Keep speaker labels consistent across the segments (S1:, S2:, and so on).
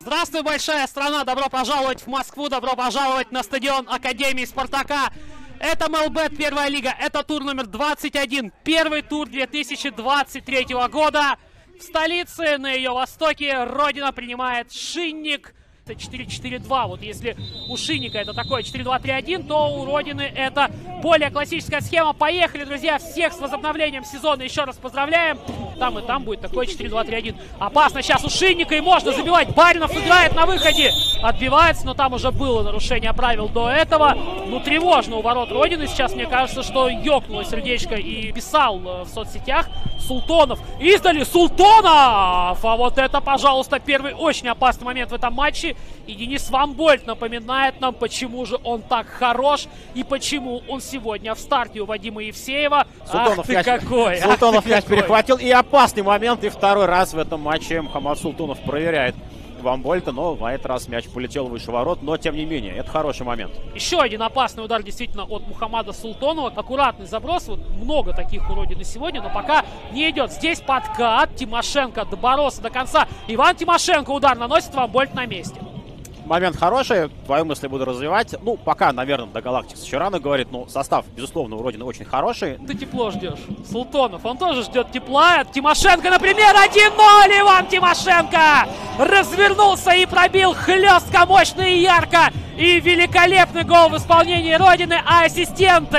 S1: Здравствуй, большая страна! Добро пожаловать в Москву, добро пожаловать на стадион Академии Спартака. Это МЛБ первая лига, это тур номер 21, первый тур 2023 года. В столице, на ее востоке, Родина принимает Шинник. 4-4-2. Вот если у Шинника это такое 4-2-3-1, то у Родины это более классическая схема. Поехали, друзья! Всех с возобновлением сезона еще раз поздравляем. Там и там будет такой 4-2-3-1. Опасно сейчас у Шинника, и можно забивать. Баринов играет на выходе. Отбивается, но там уже было нарушение правил до этого. Ну, тревожно у ворот Родины. Сейчас, мне кажется, что ёкнуло сердечко, и писал в соцсетях Султонов. Издали Султонов! А вот это, пожалуйста, первый очень опасный момент в этом матче. И Денис Ван Больт напоминает нам, почему же он так хорош и почему он сегодня в старте у Вадима Евсеева.
S2: Султонов
S1: ах ты какой!
S2: Султонов мяч перехватил, и опасный момент, и второй раз в этом матче Мухаммад Султонов проверяет Ван Больта, но на этот раз мяч полетел выше ворот, но тем не менее, это хороший момент.
S1: Еще один опасный удар действительно от Мухаммада Султонова. Аккуратный заброс, вот много таких у Родины сегодня, но пока не идет. Здесь подкат, Тимошенко доборолся до конца. Иван Тимошенко удар наносит, Ван Больт на месте.
S2: Момент хороший, твои мысли буду развивать. Ну, пока, наверное, до Галактикс еще рано говорит, но состав, безусловно, у Родины очень хороший.
S1: Ты тепло ждешь. Султонов, он тоже ждет тепла. Тимошенко, например, 1-0. Иван Тимошенко развернулся и пробил хлестко, мощно и ярко. И великолепный гол в исполнении Родины. А ассистент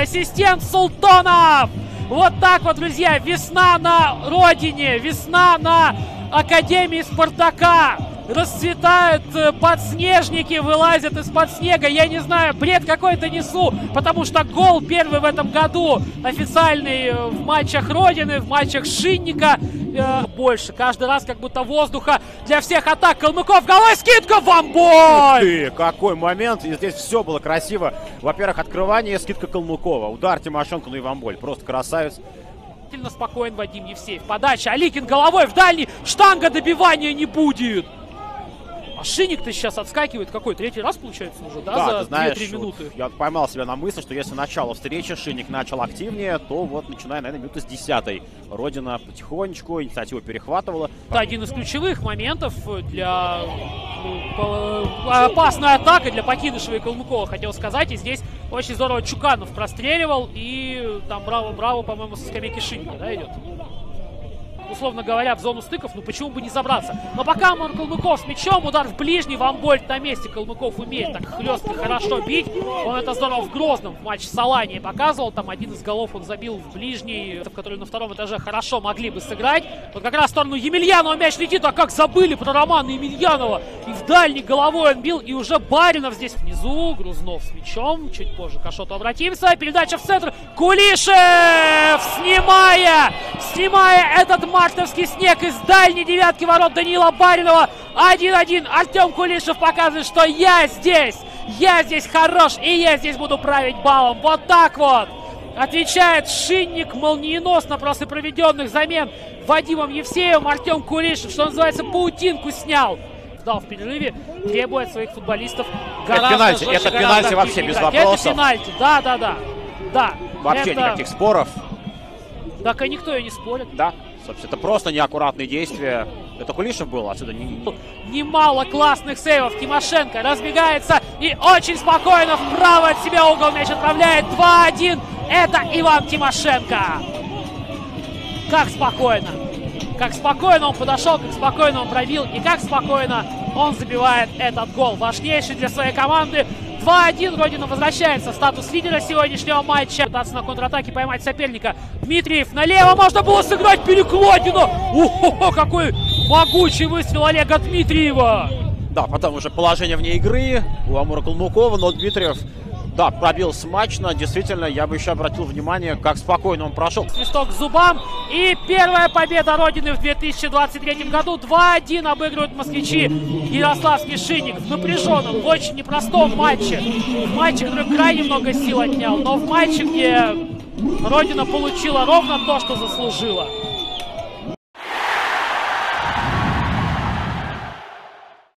S1: Султонов. Вот так вот, друзья, весна на Родине, весна на Академии Спартака. Расцветают подснежники, вылазят из-под снега. Я не знаю, бред какой-то несу, потому что гол первый в этом году официальный в матчах Родины, в матчах Шинника. Больше. Каждый раз как будто воздуха для всех атак. Калмыков, головой скидка, Ван Больт!
S2: Какой момент, и здесь все было красиво. Во-первых, открывание, скидка Калмыкова. Удар Тимошенко, ну и Ван Больт. Просто красавец.
S1: Спокоен Вадим Евсеев. Подача, Аликин головой в дальний. Штанга, добивания не будет. А Шинник-то сейчас отскакивает. Какой? Третий раз, получается, уже, да, за 2-3 минуты?
S2: Я поймал себя на мысли, что если начало встречи Шинник начал активнее, то вот, начиная, наверное, минуты с 10-й. Родина потихонечку инициативу перехватывала.
S1: Это один из ключевых моментов для опасной атаки для Покидышева и Калмыкова, хотел сказать. И здесь очень здорово Чуканов простреливал. И там браво, по-моему, со скамейки Шинника, да, идет? Условно говоря, в зону стыков, ну почему бы не забраться. Но пока Калмыков с мячом, удар в ближний, Ван Больт на месте. Калмыков умеет так хлестко, хорошо бить. Он это здорово в Грозном в матче с Аланией показывал. Там один из голов он забил в ближний, в который на втором этаже хорошо могли бы сыграть. Вот как раз в сторону Емельянова мяч летит, а как забыли про Романа Емельянова. И в дальний головой он бил, и уже Баринов здесь внизу. Грузнов с мячом, чуть позже к Ашоту обратимся. Передача в центр, Кулишев, снимая этот мартовский снег из дальней девятки ворот Даниила Баринова. 1-1. Артем Кулишев показывает, что я здесь хорош, и я здесь буду править балом. Вот так вот отвечает Шинник молниеносно после проведенных замен Вадимом Евсеевым. Артем Кулишев, что называется, паутинку снял. Дал в перерыве, требует от своих футболистов гораздо жестче.
S2: Это пенальти вообще без вопросов.
S1: Это пенальти, да.
S2: Вообще никаких споров.
S1: Так и никто и не спорит.
S2: Да, собственно, это просто неаккуратные действия. Это Кулишев был, отсюда
S1: Немало классных сейвов. Тимошенко разбегается и очень спокойно вправо от себя угол мяч отправляет. 2-1. Это Иван Тимошенко. Как спокойно он подошел, как спокойно он пробил и как спокойно он забивает этот гол. Важнейший для своей команды. 2-1. Родина возвращается в статус лидера сегодняшнего матча. Пытаться на контратаке поймать соперника. Дмитриев налево. Можно было сыграть перекладину. Ого, какой могучий выстрел Олега Дмитриева.
S2: Да, потом уже положение вне игры у Амура Калмыкова, но Дмитриев, да, пробил смачно. Действительно, я бы еще обратил внимание, как спокойно он прошел.
S1: Свисток к зубам. И первая победа Родины в 2023 году. 2-1 обыгрывают москвичи Ярославский Шинник в напряженном, в очень непростом матче. В матче, который крайне много сил отнял, но в матче, где Родина получила ровно то, что заслужила.